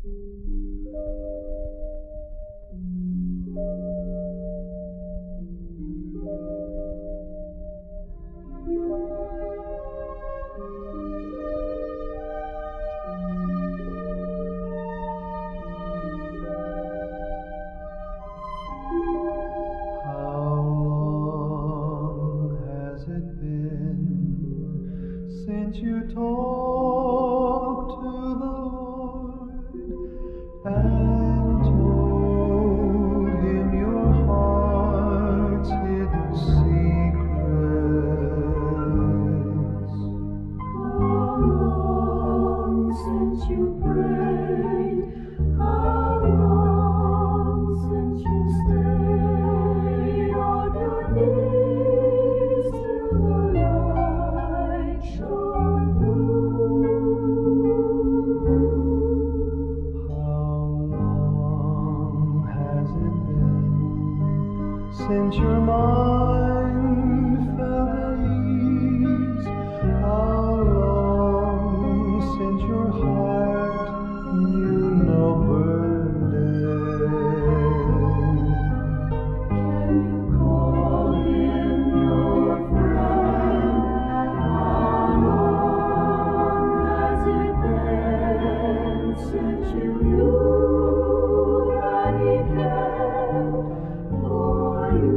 Since you talked to the Lord and told him your heart's hidden secrets. How long since you prayed? How long since you stayed on your knees till the light shone through? How long has it been since your mind felt at ease? How long since your heart knew no burden? Can you call him your friend? How long has it been since you knew that he cared for you?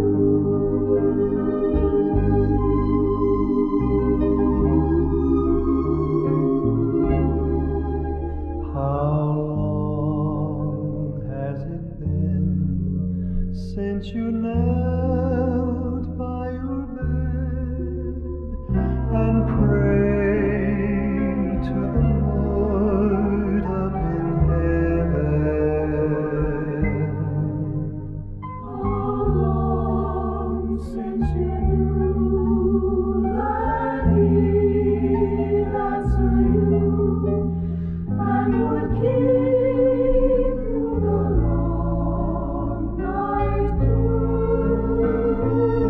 How long has it been since you knelt by your bed and prayed to the Lord up in heaven? How long since you knew that he'd answer you and would keep you the long night through?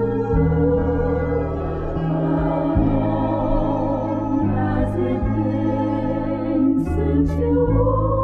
How long has it been since you